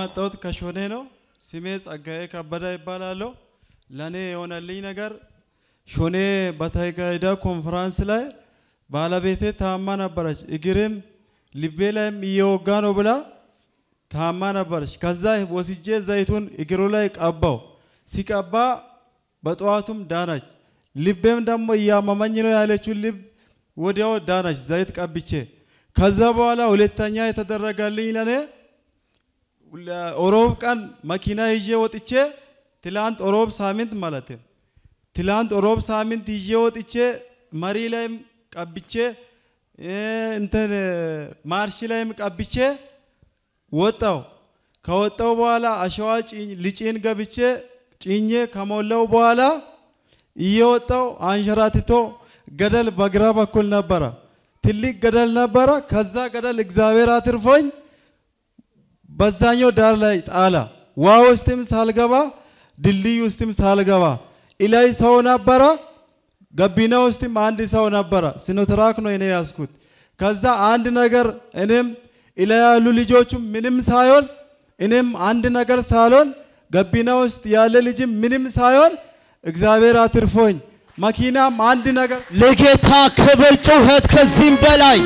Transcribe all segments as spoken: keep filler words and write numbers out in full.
የመጣሁት ከሾኔ ነው ስሜ ጸጋዬ ከበደ ይባላል ለኔ የሆነልኝ ነገር ሾኔ በተካሄደ ኮንፈረንስ ላይ ባለቤቴ ታማ ነበረች እግሬም ልቤ ላይም እየወጋ ነው ብላ ታማ ነበረች ከዛ ወስጄ ዘይቱን እግሩ ላይ ቀባው ሲቀባ በጧቱም ዳነች ልቤም ደግሞ ያመመኝ ነው ያለችው ልብ ወዲያው ዳነች ዘይት ቀብቼ ከዛ በኋላ ሁለተኛ የተደረገልኝ ለኔ ኦሮብ ቀን መኪና ይዤ ወጥቼ ትላንት ኦሮብ ሳምንት ማለት ትላንት ኦሮብ ሳምንት ይዤ ወጥቼ መሪ ላይም ቀብቼ እንትን ማርሽ ላይም ቀብቼ ወጣው ከወጣው በኋላ አሸዋ ልጪን ገብቼ ጭኜ ከሞላው በኋላ እየወጣው አንሸራትቶ ገደል በግራ በኩል ነበር ትልቅ ገደል ነበር ከዛ ገደል እግዚአብሔር አትርፎኝ በዛኛው ዳር ላይ ጣላ ዋው ውስጥም ሳልገባ ድልድይ ውስጥም ሳልገባ ኢላይ ሰው ነበር ገቢና ውስጥም አንድ ሰው ነበር ሲኖትራክ ነው እኔ ያስኩት ከዛ አንድ ነገር እኔም ኢላይ ያሉ ልጆቹም ምንም ሳይሆን እኔም አንድ ነገር ሳልሆን ገቢና ውስጥ ያለ ልጅ ምንም ሳይሆን እግዚአብሔር አትርፎኝ መኪናም አንድ ነገር ለጌታ ክብር ጩኸት ከዚህም በላይ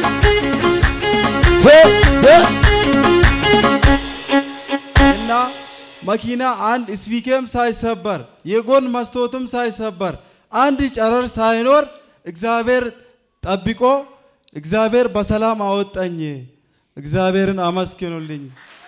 እና መኪና አንድ ስፒከም ሳይሰበር የጎን መስቶቱም ሳይሰበር አንድ ጨረር ሳይኖር እግዚአብሔር ጠብቆ እግዚአብሔር በሰላም አወጣኝ እግዚአብሔርን አመስግኑልኝ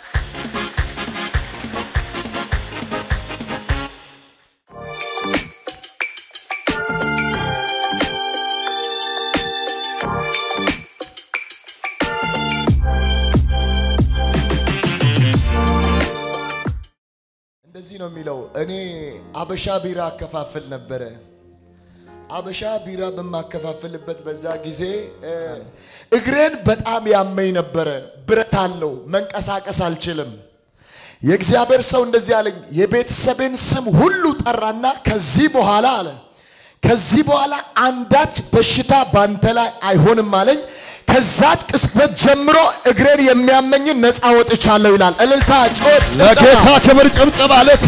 እንደዚህ ነው የሚለው እኔ አበሻ ቢራ አከፋፍል ነበር አበሻ ቢራ በማከፋፍልበት በዛ ጊዜ እግሬን በጣም ያመኝ ነበር ብረት አለው መንቀሳቀስ አልችልም የእግዚአብሔር ሰው እንደዚህ አለኝ የቤተሰቤን ስም ሁሉ ጠራና ከዚህ በኋላ አለ ከዚህ በኋላ አንዳች በሽታ ባንተ ላይ አይሆንም አለኝ ከዛች ቅስበት ጀምሮ እግሬን የሚያመኝ ነፃ ወጥቻለሁ ይላል እልልታ ጮት ለጌታ ክብር ጭብጨባ ለታ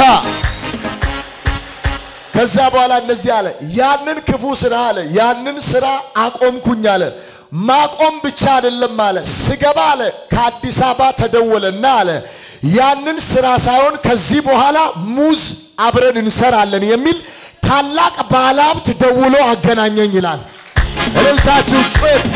ከዛ በኋላ እንደዚህ አለ ያንን ክፉ ስራ አለ ያንን ስራ አቆምኩኝ አለ ማቆም ብቻ አይደለም አለ ስገባ አለ ከአዲስ አበባ ተደወለና አለ ያንን ስራ ሳይሆን ከዚህ በኋላ ሙዝ አብረን እንሰራለን የሚል ታላቅ ባለሀብት ደውሎ አገናኘኝ ይላል እልልታችሁ ጮት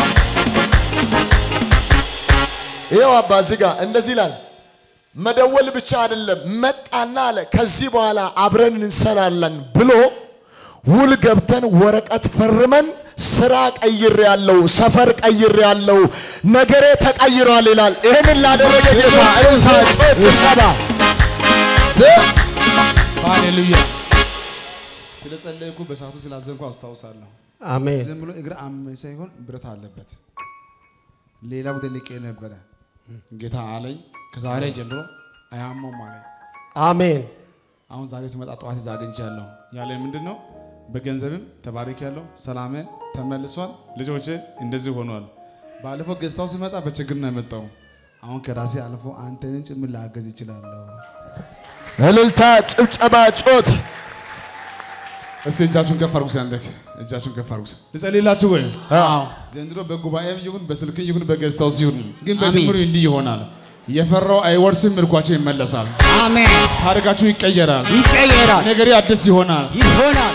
ይሄው አባዚጋ እንደዚህ ይላል መደወል ብቻ አይደለም መጣና አለ ከዚህ በኋላ አብረን እንሰራለን ብሎ ውል ገብተን ወረቀት ፈርመን ስራ ቀይር ያለው ሰፈር ቀይር ያለው ነገሬ ተቀይሯል ይላል ይሄንን ላደረገ ጌታ እልልታ ጮት ሰባ ሃሌሉያ ስለጸለይኩ በሳቱ ስላዘንኩ አስተዋውሳለሁ አሜን ዝም ብሎ እግር አመኝ ሳይሆን ብረት አለበት ሌላ ወደ ልቄ ነበር ጌታ አለኝ ከዛሬ ጀምሮ አያመው ማለት አሜን አሁን ዛሬ ስመጣ ጧት ዛግንቻለሁ ያለ ምንድነው በገንዘብም ተባረክ ያለው ሰላም ተመልሷል ልጆቼ እንደዚህ ሆኗል ባለፈው ገስታው ስመጣ በችግር ነው የመጣው አሁን ከራሴ አልፎ አንተን ጭምር ላገዝ ይችላል እልልታ ጭብጨባ ጮት እስቲ እጃችሁን ከፍ አድርጉ ሰንደክ እጃችሁን ከፍ አድርጉ ልጸልይላችሁ ወይ አዎ ዘንድሮ በጉባኤም ይሁን በስልክ ይሁን በገስታው ሲሆን ግን በድምሩ እንዲህ ይሆናል የፈራው አይወርስም ምርኳቸው ይመለሳል አሜን ታሪካችሁ ይቀየራል ይቀየራል ነገሬ አዲስ ይሆናል ይሆናል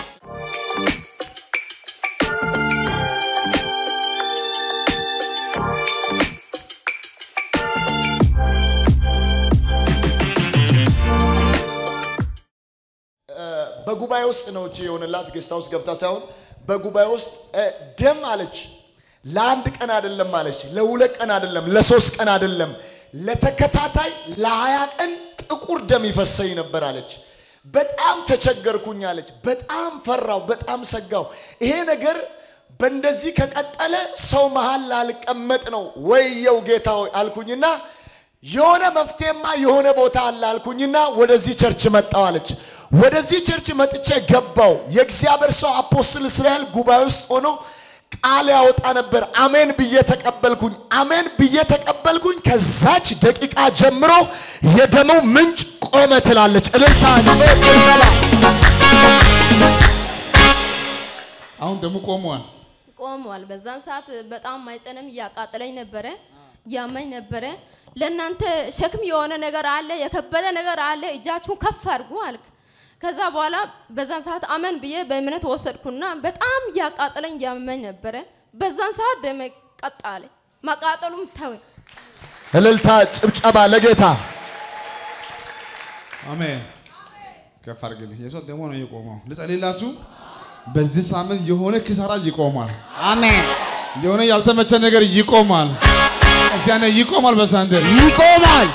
በጉባኤ ውስጥ ነው እቺ የሆነላት ጌስታው ውስጥ ገብታ ሳይሆን በጉባኤ ውስጥ ደም አለች ለአንድ ቀን አይደለም አለች ለሁለት ቀን አይደለም ለሶስት ቀን አይደለም ለተከታታይ ለሃያ ቀን ጥቁር ደም ይፈሰኝ ነበር አለች በጣም ተቸገርኩኝ አለች በጣም ፈራው በጣም ሰጋው ይሄ ነገር በእንደዚህ ከቀጠለ ሰው መሃል ላልቀመጥ ነው ወይየው ጌታው አልኩኝና የሆነ መፍትሄማ የሆነ ቦታ አለ አልኩኝና ወደዚህ ቸርች መጣው አለች ወደዚህ ቸርች መጥቼ ገባው የእግዚአብሔር ሰው አፖስትል እስራኤል ጉባኤ ውስጥ ሆኖ ቃል ያወጣ ነበር አሜን ብዬ ተቀበልኩኝ አሜን ብዬ ተቀበልኩኝ ከዛች ደቂቃ ጀምሮ የደሙ ምንጭ ቆመ ትላለች እልልታ ጭብጨባ አሁን ደሙ ቆሟል ቆሟል በዛን ሰዓት በጣም ማይጸነም ያቃጥለኝ ነበር ያመኝ ነበር ለእናንተ ሸክም የሆነ ነገር አለ የከበደ ነገር አለ እጃችሁን ከፍ አድርጉ አልክ ከዛ በኋላ በዛን ሰዓት አመን ብዬ በእምነት ወሰድኩና በጣም ያቃጥለኝ ያመኝ ነበር በዛን ሰዓት ደም ቀጣለ ማቃጠሉም ተው እልልታ ጭብጨባ ለጌታ አሜን ከፍ አድርግልኝ የሰው ደሙ ነው የቆመው ልጸልይላችሁ በዚህ ሳምንት የሆነ ኪሳራ ይቆማል አሜን የሆነ ያልተመቸ ነገር ይቆማል እዚያነ ይቆማል በሳንደር ይቆማል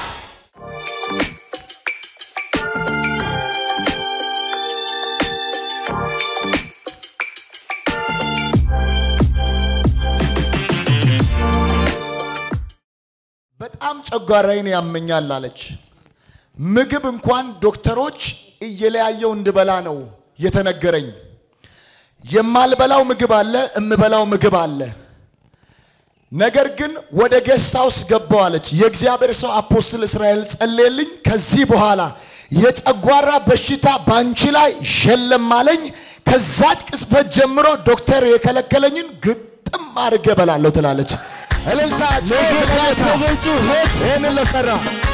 በጣም ጨጓራዬን ያመኛል አለች ምግብ እንኳን ዶክተሮች እየለያየው እንድበላ ነው የተነገረኝ የማልበላው ምግብ አለ እምበላው ምግብ አለ ነገር ግን ወደ ጌስታውስ ገባው አለች የእግዚአብሔር ሰው አፖስትል እስራኤል ጸለየልኝ ከዚህ በኋላ የጨጓራ በሽታ ባንቺ ላይ ሸለም አለኝ ከዛች ቅጽበት ጀምሮ ዶክተር የከለከለኝን ግጥም አድርጌ በላለሁ ትላለች እልልታ ጮት ለጌታ ይህንን ለሰራ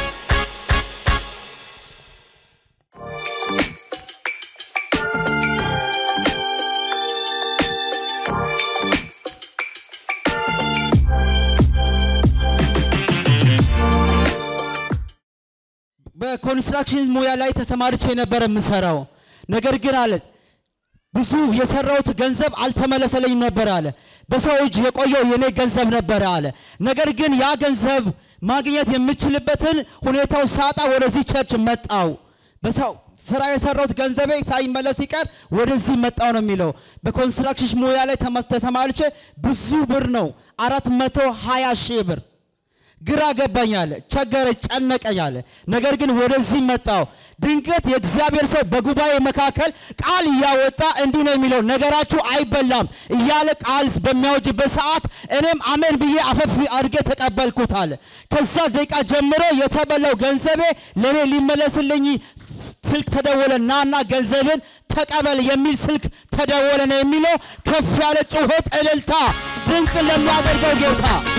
በኮንስትራክሽን ሙያ ላይ ተሰማርቼ ነበር የምሰራው ነገር ግን አለ ብዙ የሰራውት ገንዘብ አልተመለሰልኝ ነበር አለ በሰው እጅ የቆየው የኔ ገንዘብ ነበር አለ ነገር ግን ያ ገንዘብ ማግኘት የምችልበትን ሁኔታው ሳጣ ወደዚህ ቸርች መጣው በሰው ስራ የሰራውት ገንዘቤ ሳይመለስ ይቀር ወደዚህ መጣው ነው የሚለው በኮንስትራክሽን ሙያ ላይ ተሰማርቼ ብዙ ብር ነው አራት መቶ ሀያ ሺህ ብር ግራ ገባኛለ ቸገረ ጨነቀኛለ ነገር ግን ወደዚህ መጣው ድንገት የእግዚአብሔር ሰው በጉባኤ መካከል ቃል ያወጣ እንዲህ ነው የሚለው ነገራችሁ አይበላም እያለ ቃል በሚያወጅበት ሰዓት እኔም አሜን ብዬ አፈፍ አድርጌ ተቀበልኩት አለ ከዛ ደቂቃ ጀምሮ የተበላው ገንዘቤ ለኔ ሊመለስልኝ ስልክ ተደወለናና ገንዘብን ተቀበል የሚል ስልክ ተደወለ ነው የሚለው ከፍ ያለ ጩኸት እልልታ ድንቅ ለሚያደርገው ጌታ